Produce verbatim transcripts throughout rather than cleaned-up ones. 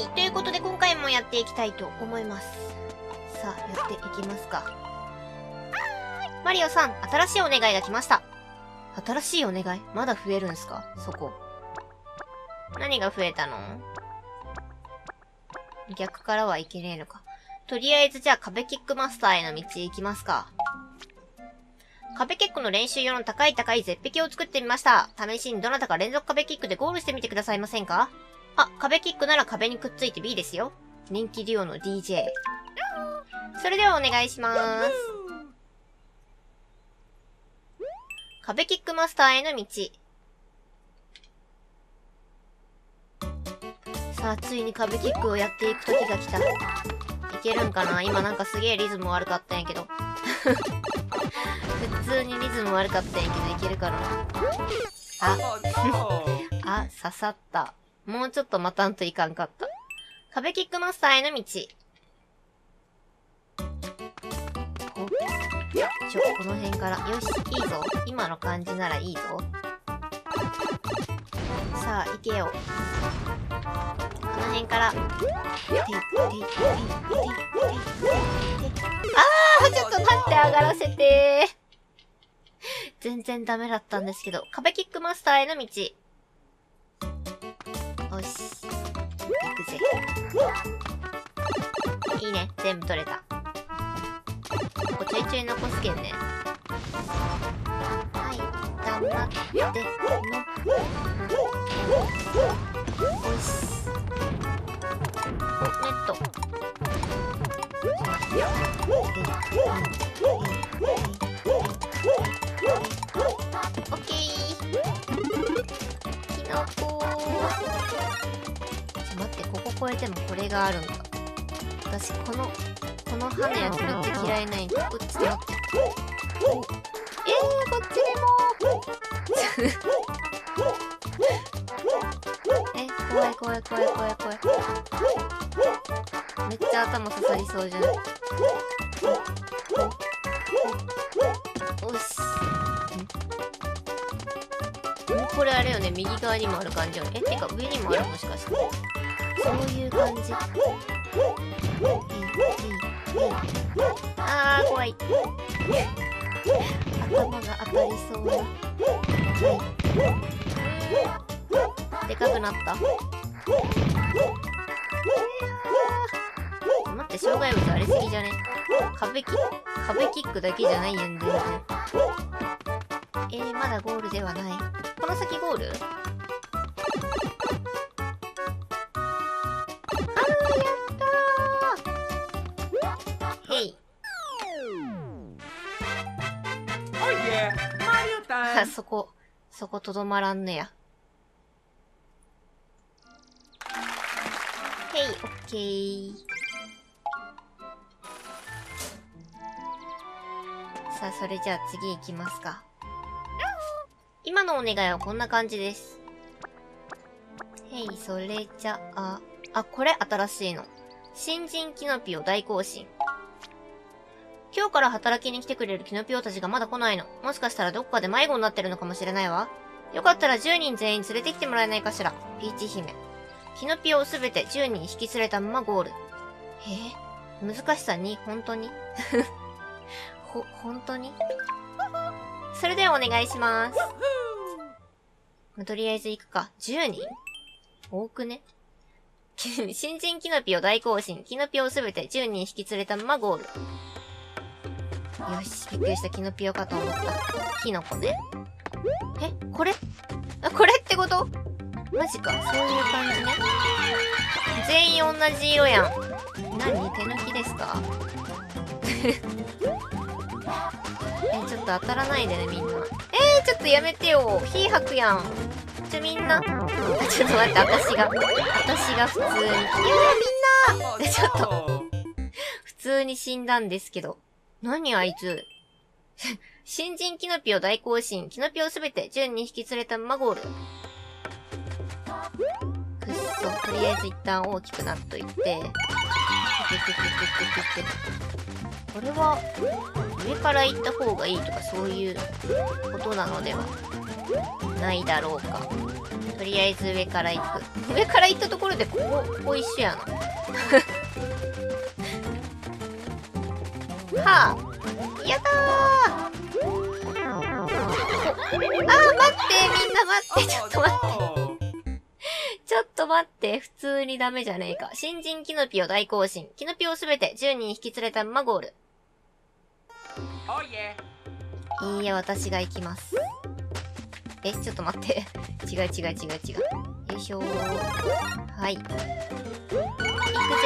い。ということで今回もやっていきたいと思います。さあ、やっていきますか。マリオさん、新しいお願いが来ました。新しいお願い？まだ増えるんすか？そこ。何が増えたの？逆からはいけねえのか。とりあえずじゃあ壁キックマスターへの道行きますか。壁キックの練習用の高い高い絶壁を作ってみました。試しにどなたか連続壁キックでゴールしてみてくださいませんか？あ、壁キックなら壁にくっついて B ですよ。人気デュオの ディージェー。それではお願いしまーす。壁キックマスターへの道。さあ、ついに壁キックをやっていく時が来た。いけるんかな？今なんかすげえリズム悪かったんやけど。普通にリズム悪かったんやけどいけるかな？あ、あ、刺さった。もうちょっと待たんといかんかった。壁キックマスターへの道。ちょ、この辺から。よし、いいぞ。今の感じならいいぞ。さあ、行けよ。この辺から。てい、てい、てい、てい、てい、てい。あー、ちょっと立って上がらせてー。全然ダメだったんですけど。壁キックマスターへの道。よし。行くぜ。いいね。全部取れた。ここちょいちょい残すけんね。はい。頑張って、の。よし。ネット。オッケー。キノコー。ちょ、待って、ここ越えてもこれがあるんだ。私、この、この羽やつめっちゃ嫌いないんだ。うっ、ちょっと待って。えー、こっちにもえ、怖い怖い怖い怖い怖い。めっちゃ頭刺さりそうじゃん。よし。これあれよね、右側にもある感じよね。え、てか上にもあるもしかして。そういう感じ。あー、怖い。頭が当たりそうな。でかくなった。待って、障害物ありすぎじゃね？壁キック、壁キックだけじゃないやん、全然。えー、まだゴールではない。この先ゴール？そこ、そことどまらんねや。へい、オッケー。さあ、それじゃあ次行きますか。今のお願いはこんな感じです。へい、それじゃあ、あ、これ新しいの。新人キノピオ大行進。今日から働きに来てくれるキノピオたちがまだ来ないの。もしかしたらどこかで迷子になってるのかもしれないわ。よかったらじゅうにん全員連れてきてもらえないかしら。ピーチ姫。キノピオをすべてじゅうにん引き連れたままゴール。へえ、難しさに、本当にほ、本当にそれではお願いします。まあ、とりあえず行くか。じゅうにん多くね新人キノピオ大行進。キノピオをすべてじゅうにん引き連れたままゴール。よし、びっくりした。キノピオかと思った。キノコね。え、これあ、これってこと？マジか。そういう感じね。全員同じ色やん。何？手抜きですか？え、ちょっと当たらないでね、みんな。えー、ちょっとやめてよ。火吐くやん。ちょ、みんな。ちょっと待って、私が。私が普通に。いやー、みんなちょっと。普通に死んだんですけど。何あいつ。新人キノピオ大行進。キノピオすべてじゅうにん引き連れたままゴール。くっそ。とりあえず一旦大きくなっといて。てててててててて。これは、上から行った方がいいとかそういうことなのでは。 ないだろうか。とりあえず上から行く。上から行ったところでここ、ここ一緒やな。はあ。やったー。あー、待って、みんな待って、ちょっと待って。ちょっと待って、普通にダメじゃねえか。新人キノピオ大行進。キノピオすべてじゅうにん引き連れたままゴール。いいや、私が行きます。え、ちょっと待って。違う違う違う違う。よいしょー。はい。行くぜ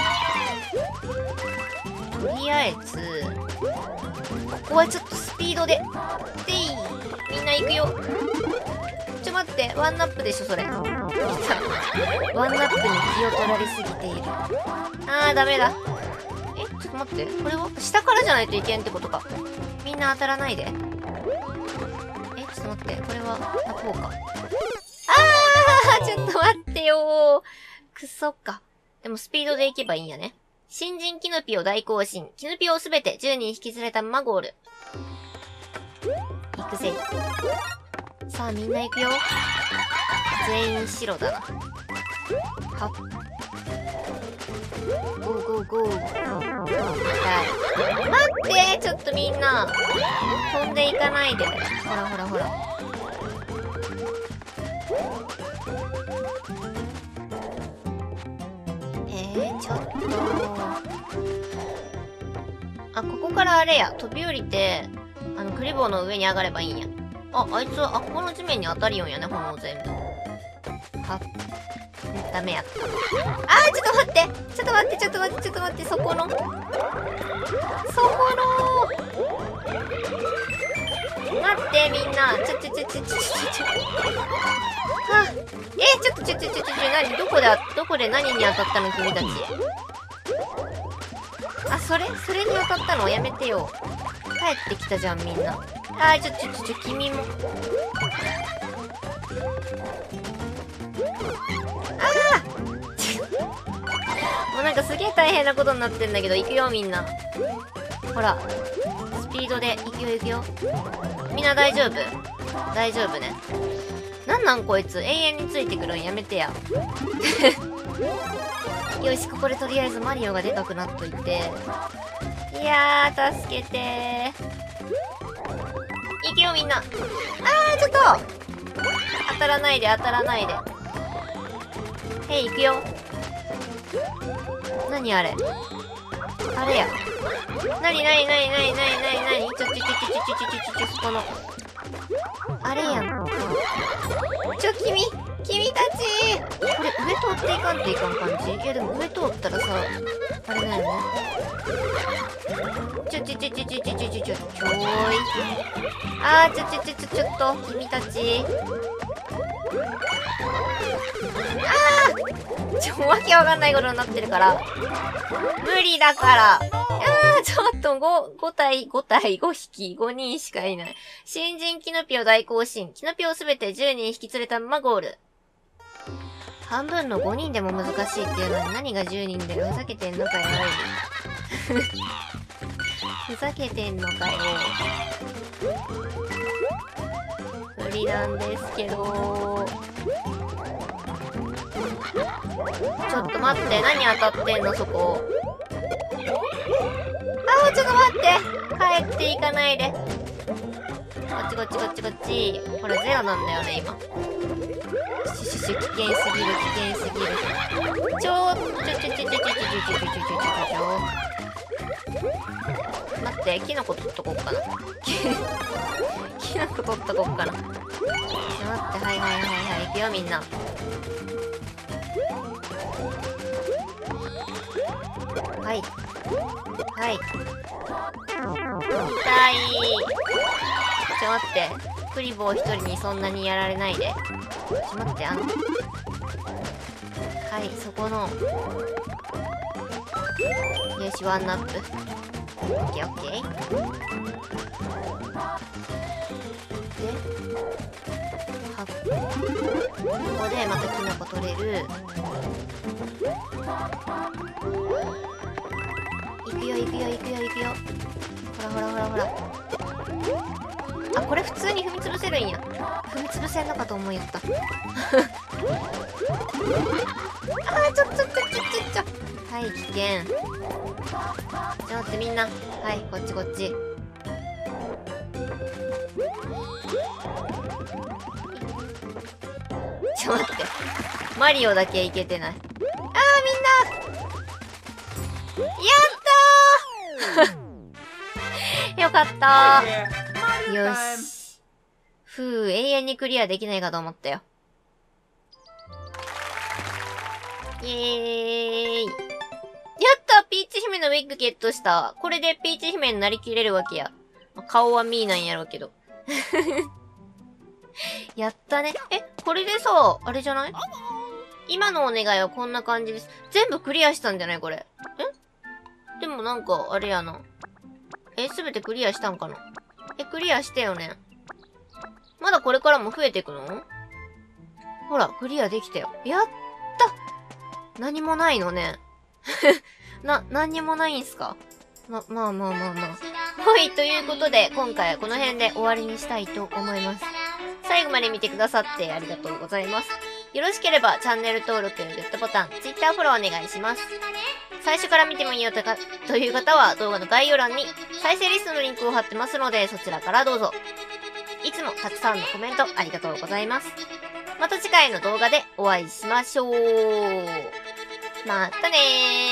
ー。とりあえず、ここはちょっとスピードで。でいい。みんな行くよ。ちょ待って、ワンナップでしょ、それ。ワンナップに気を取られすぎている。あー、ダメだ。え、ちょっと待って。これは下からじゃないといけんってことか。みんな当たらないで。え、ちょっと待って。これは、こうか。あー、ちょっと待ってよー。くそか。でもスピードで行けばいいんやね。新人キノピオ大行進。キノピオをすべてじゅうにん引き連れたままゴール。行くぜ。さあみんな行くよ。全員白だな。はっ。ゴーゴーゴー。痛い。待ってちょっとみんな。飛んでいかないで。ほらほらほら。えー、ちょっと。あ、ここからあれや。飛び降りて、あの、クリボーの上に上がればいいんや。あ、あいつは、あ、ここの地面に当たりよんやね、炎全部。はっ。ダメやった。あー、ちょっと待ってちょっと待って、ちょっと待って、ちょっと待って、そこの。そこの待って、みんな。ちょ、ちょ、ちょ、ちょ、ちょ、ちょ、ちょ。はぁ。えー、ちょっと、ちょ、ちょ、ちょ、ちょ、何どこで、どこで何に当たったの君たち。あ、それそれに当たったのやめてよ。帰ってきたじゃん、みんな。あー、ちょ、ちょ、ちょ、ちょ、君も。あーもうなんかすげえ大変なことになってんだけど、行くよ、みんな。ほら。スピードで、行くよ、行くよ。みんな大丈夫？大丈夫ね。なんなんこいつ、永遠についてくるんやめてや。よし、ここでとりあえずマリオがでかくなっといて。いやー、助けてー。行くよ、みんな。あー、ちょっと当たらないで、当たらないで。へい、行くよ。なにあれあれや。なになになになになになになにちょちょちょちょちょちょちょちょそこの。あれやん。ちょ、君君たちこれ上通っていかんといかん感じ？いやでも上通ったらさ、あれだよね。ちょちょちょちょちょちょちょちょちょちょちょーい。あー、ちょちょちょちょちょっと、君たち。あーちょ、わけわかんないことになってるから。無理だから。あー、ちょっとご、ご体、ご体、ご匹、ごにんしかいない。新人キノピオ大行進。キノピオすべてじゅうにん引き連れたままゴール。半分のごにんでも難しいっていうのに何がじゅうにんだよ。ふざけてんのかよ。ふざけてんのかよ。無理なんですけど。ちょっと待って、何当たってんのそこ。あー、ちょっと待って、帰っていかないで。こっちこっちこっちこっち。これゼロなんだよね今。シュシュシュ、危険すぎる危険すぎる。ちょーちょちょちょちょちょちょちょちょちょちょちょちょ。待って、キノコ取っとこっかな。キノコ取っとこっかな。ちょ待って、はいはいはいはい、行くよみんな。はいはい痛い。ちょ待って、クリボー一人にそんなにやられないで。ちょ待って、あのはいそこのよし、ワンナップ。オッケーオッケー。ではっ、ここでまたキノコ取れる。行くよ行くよ行くよ行くよ。ほらほらほらほら。ああ、これ普通に踏み潰せるんや。踏み潰せんのかと思いよった。あー、ちょっちょっちょっちょっちょっちょ。はい、危険。ちょっと待ってみんな。はい、こっちこっち。ちょっと待って。マリオだけいけてない。あー、みんなやったーよかったー。よし。ふう、永遠にクリアできないかと思ったよ。イエーイ。やったピーチ姫のウィッグゲットした。これでピーチ姫になりきれるわけや。まあ、顔はミーなんやろうけど。やったね。え、これでさ、あれじゃない？今のお願いはこんな感じです。全部クリアしたんじゃないこれ。え？でもなんか、あれやな。え、すべてクリアしたんかな？え、クリアしてよね。まだこれからも増えていくの？ほら、クリアできたよ。やった！何もないのね。な、何にもないんすか？ま、まあまあまあまあ。はい、ということで、今回はこの辺で終わりにしたいと思います。最後まで見てくださってありがとうございます。よろしければチャンネル登録、グッドボタン、Twitter フォローお願いします。最初から見てもいいよとか、という方は動画の概要欄に再生リストのリンクを貼ってますので、そちらからどうぞ。いつもたくさんのコメントありがとうございます。また次回の動画でお会いしましょう。またね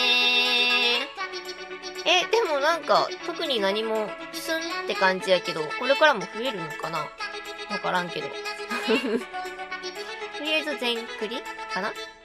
ー。え、でもなんか、特に何も、スンって感じやけど、これからも増えるのかな？わからんけど。とりあえず全クリかな？